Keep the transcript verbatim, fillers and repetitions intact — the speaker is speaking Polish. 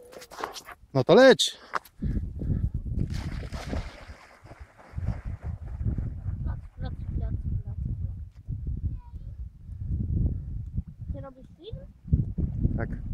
No to leć. Plac, plac, plac, plac, plac. Ty robisz film? Tak.